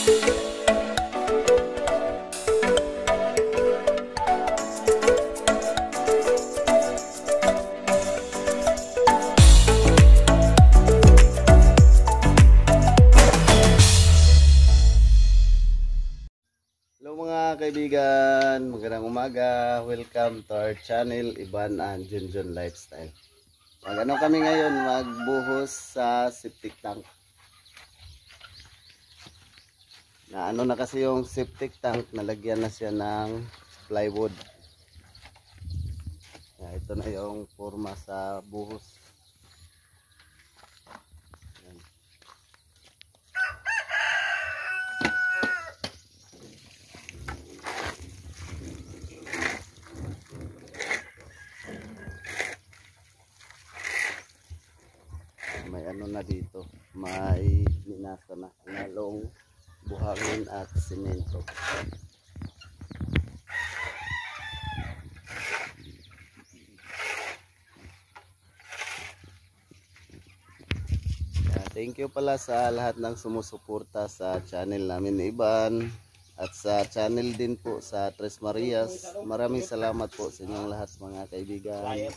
Hello mga kaibigan, magandang umaga. Welcome to our channel, Ivan and Junjun Lifestyle. Mag-ano kami ngayon, magbuhos sa septic tank. Na ano na kasi yung septic tank, nalagyan na siya ng plywood. Ito na yung forma sa buhos. Yan. May ano na dito, may minasa na, nalong buhangin at semento. Thank you pala sa lahat ng sumusuporta sa channel namin ni Ivan at sa channel din po sa Tres Marias. Maraming salamat po sa inyong lahat mga kaibigan.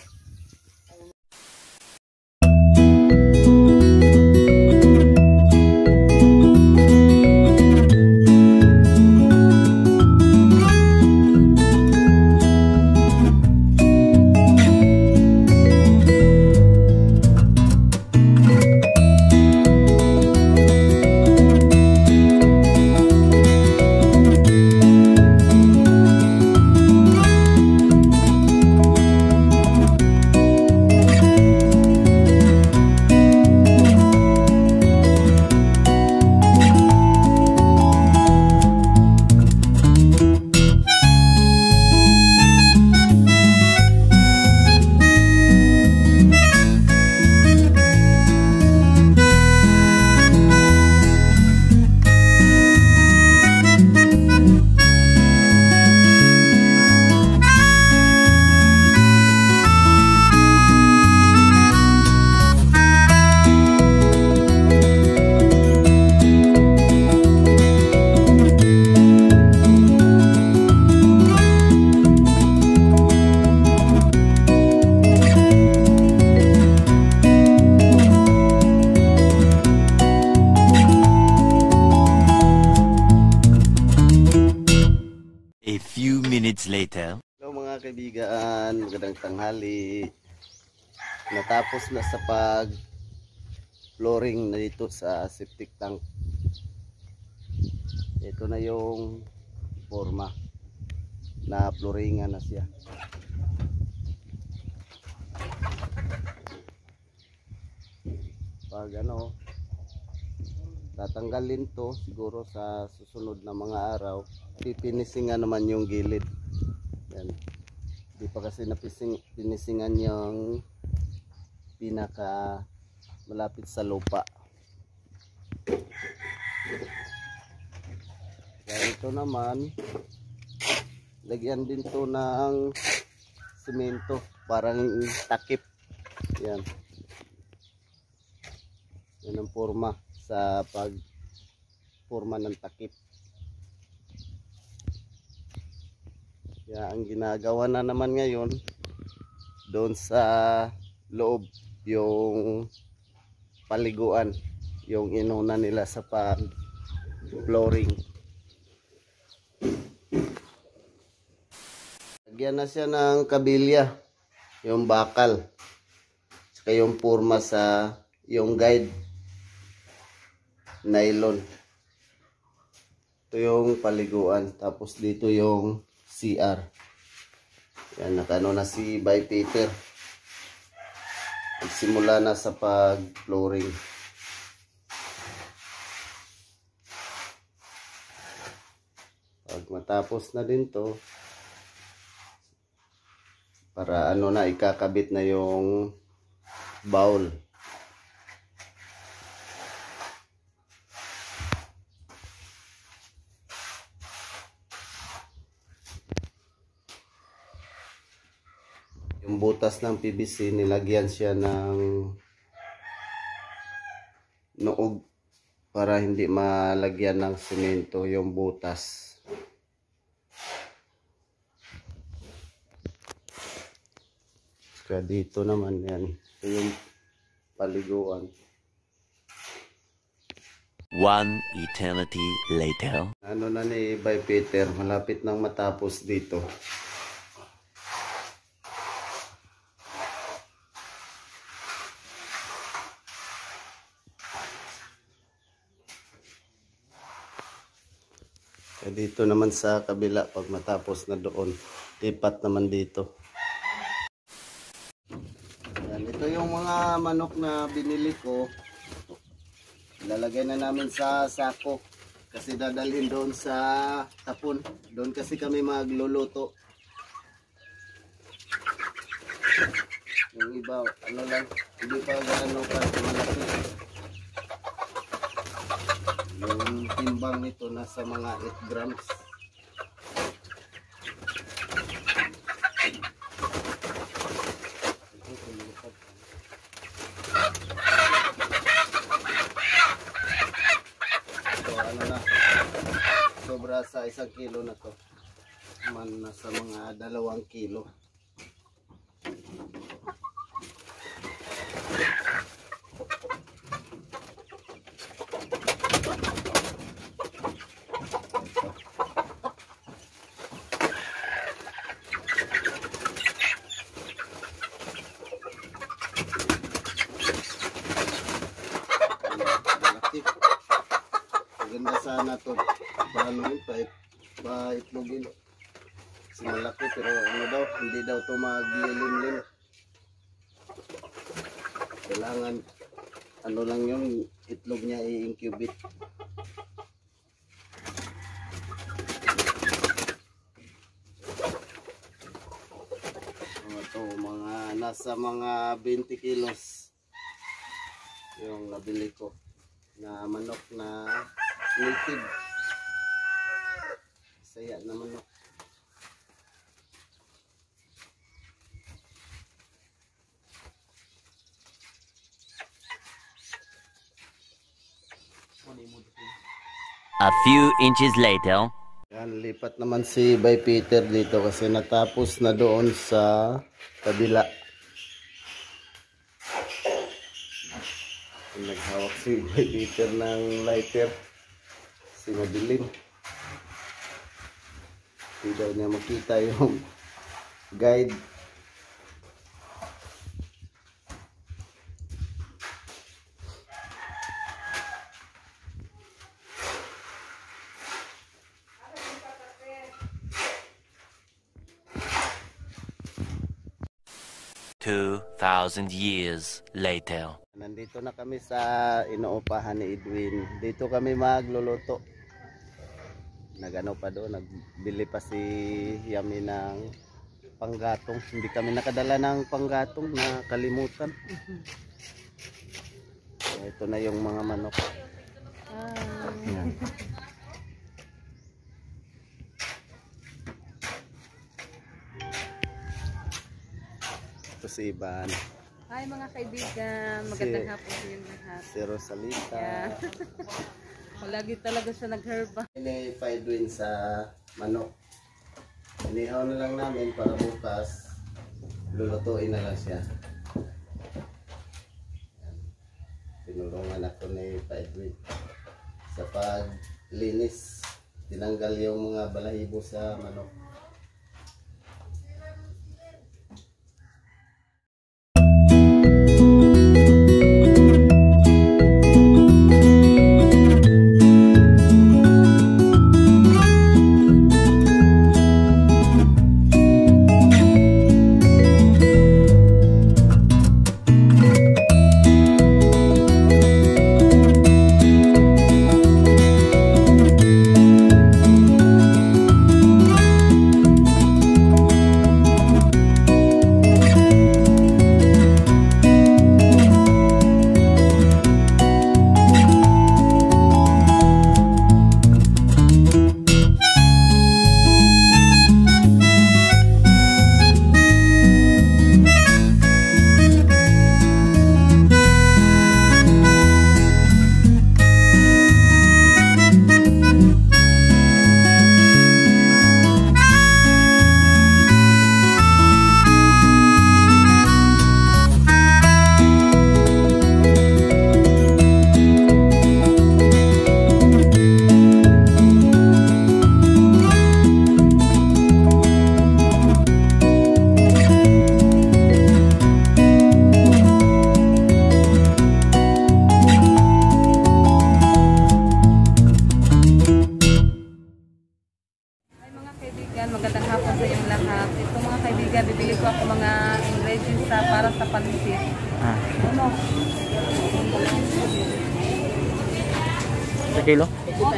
A few minutes later. Hello mga kaibigan, magandang tanghali. Natapos na sa pag flooring na dito sa septic tank. Ito na yung forma na flooringan na siya. Pag ano, tatanggalin to siguro sa susunod na mga araw. Pipinisingan naman yung gilid. Yan. Di pa kasi pinisingan yung pinaka malapit sa lupa. Kaya ito naman, lagyan din to ng semento, parang takip. Yan. Yan ang forma sa pag-forma ng takip. Kaya ang ginagawa na naman ngayon doon sa loob yung paliguan, yung inuna nila sa pag-flooring. Lagyan na siya ng kabilya, yung bakal, saka yung forma sa yung guide nylon. Ito yung paliguan, tapos dito yung CR. Yan, nakano na si Bay Peter. Nagsimula na sa pag-flooring. Pag matapos na din to, para ano na, ikakabit na yung bowl. Yung butas ng PVC, nilagyan siya ng noog para hindi malagyan ng semento yung butas. Kaya dito naman yan, ito yung paliguan. One eternity later. Ano na ni Bay Peter, malapit nang matapos dito. Kaya dito naman sa kabila, pag matapos na doon, lipat naman dito. Yan, ito yung mga manok na binili ko. Ilalagay na namin sa sako kasi dadalhin doon sa tapon. Doon kasi kami magluluto. Yung iba, ano lang, hindi pa gano'n pa malaki. Yung timbang nito nasa mga 8 grams. So ano na, sobra sa 1 kilo na to. Man nasa mga 2 kilo. Maganda sana to. Paano yun? Paitlogin. Kasi malaki pero ano daw, hindi daw to maglilim-lim. Kailangan ano lang yung itlog niya i-incubate. Ito mga nasa mga 20 kilos yung nabili ko na manok na native. Saya na manok. A few inches later. Yan, lipat naman si Bay Peter dito kasi natapos na doon sa kabila. Naghawak si Bay Peter ng lighter. Si madilim. Hindi daw niya makita yung guide. Thousand years later. Nandito na kami sa inuupahan ni Edwin. Dito kami magluluto. Nagano pa doon, nagbili pa si Yami ng panggatong. Hindi kami nakadala ng panggatong, nakalimutan. Ito na yung mga manok. Yan. Ito si Iban. Hi mga kaibigan, magandang hapon sa inyong lahat. Si Rosalita. Yeah. Lagi talaga siya nagherba. Ini pa Edwin sa manok. Inihaw na lang namin para bukas lulutuin na lang siya. Tinulungan ako ni Pa Edwin sa paglinis. Tinanggal yung mga balahibo sa manok.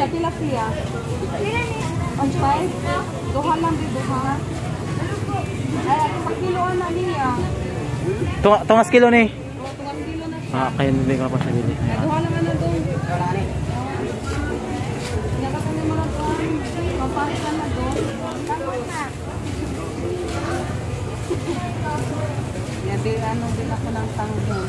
Sa tilapia. On 5? Duha lang di duha. Ay, pakiloan na niya. Tungas kilo ni. Tungas kilo na siya. Kaya hindi ko pa siya bili. Ay, duha lang na doon. Nakasali mo na doon. Papalitan na doon. Yan, din ako ng tanghon.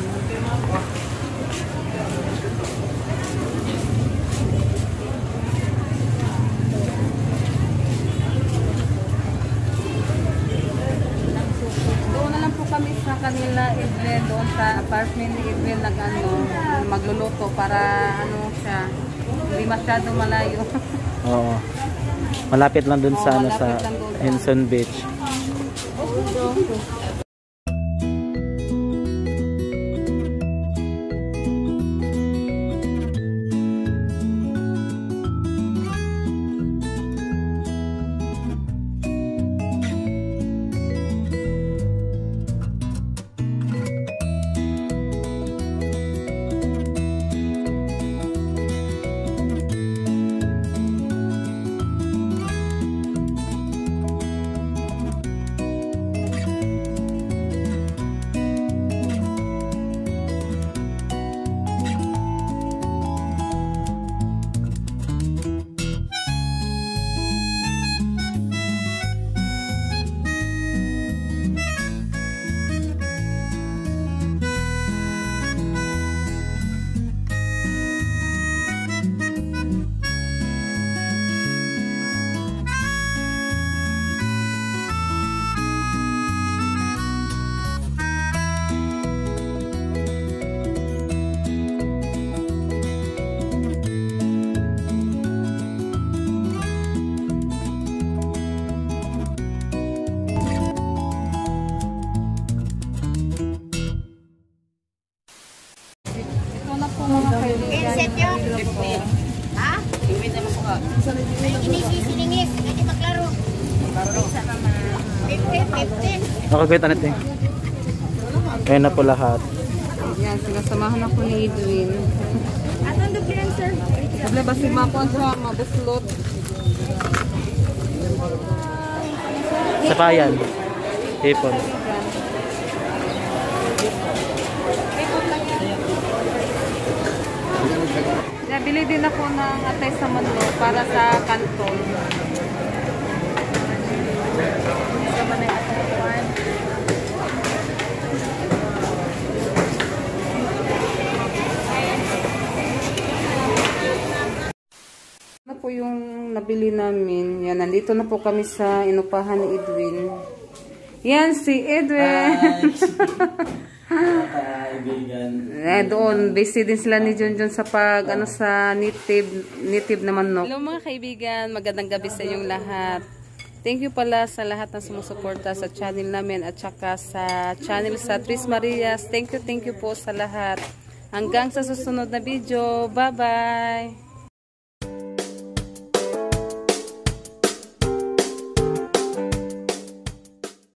Doon na lang po kami sa kanila, Edwin, doon sa apartment ni Edwin, magluluto para siya, hindi masyado malayo. Oo. Malapit lang dun sa malapit sa lang doon. Henson Beach. Mga kaibigan. Set yun. Ha? Inis-inis. Hindi maklaro. 50. Nakagwita natin. Kaya na po lahat. Yan, sinasamahan ako ni Edwin. Atong dublihan, sir. Doble ba si Mapon siya, mabuslot. Sapayan. Hipon. Nabili din ako ng atay sa manok para sa kanton. Ano po yung nabili namin? Yan, nandito na po kami sa inupahan ni Edwin. Yan, si Edwin! Doon, busy din sila ni Junjun sa sa native na manok. Hello mga kaibigan, magandang gabi sa inyong lahat. Thank you pala sa lahat ng sumusuporta sa channel namin at saka sa channel sa Tris Marias. Thank you po sa lahat. Hanggang sa susunod na video. Bye-bye!